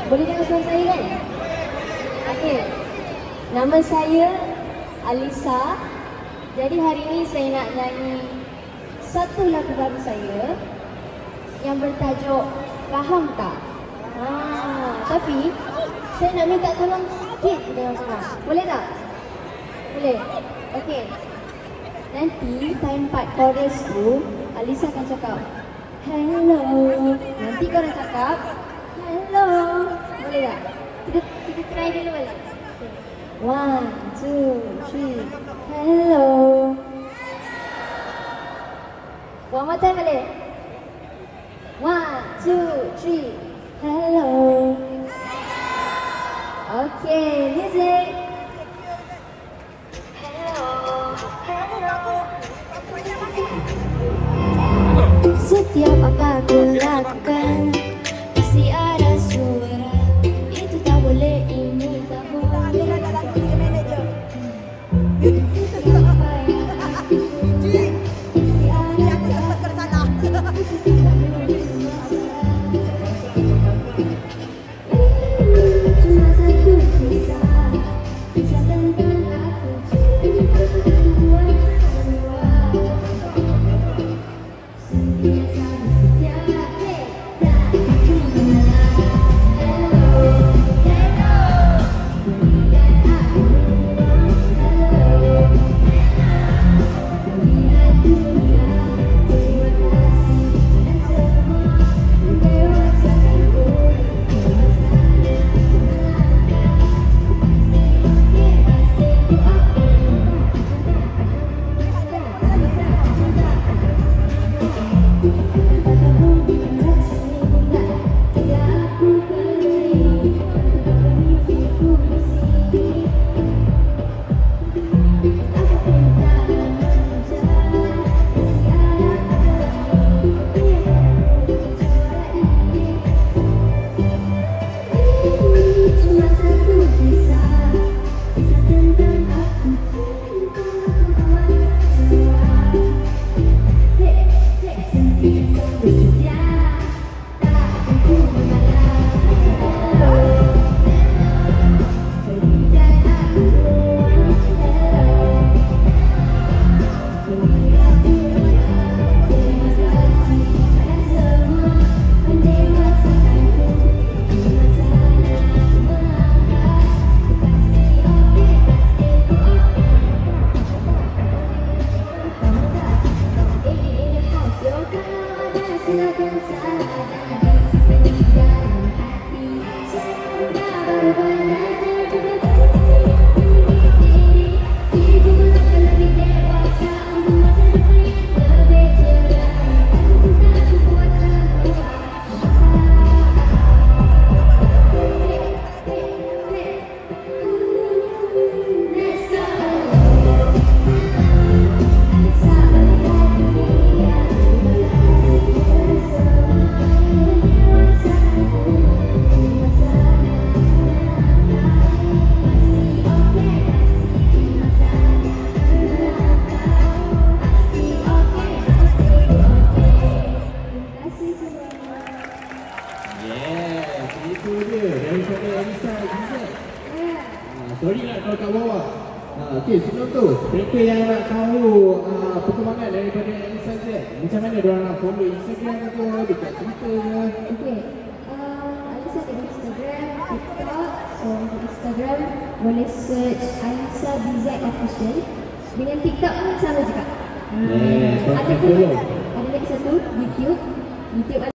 Boleh dengar suara saya kan? Okey. Nama saya Alisa. Jadi hari ini saya nak nyanyi satu lagu baru saya yang bertajuk Faham Tak? Tapi saya nak minta tolong sikit dengan korang. Boleh tak? Boleh? Okey. Nanti time part chorus tu Alisa akan cakap hello. Nanti korang cakap hello. Boleh tak? Kita try dulu balik. 1, 2, 3. Hello. One more time boleh? 1, 2, 3. Hello. Okay, music. Setiap apa aku lakukan pasti ada suara. Itu tak boleh, ini tak boleh. Itu dia daripada Alisa juga. Sorry nak kau kat bawah. Okey, sebelum tu, mereka yang nak tahu perkembangan daripada Alisa Z, macam mana diorang nak follow Instagram ke, dekat Twitter ke? Okey. Alisa ada Instagram, TikTok. So untuk Instagram boleh search Alisa BZ Official. Dengan TikTok pun sama juga. Ada lagi satu YouTube.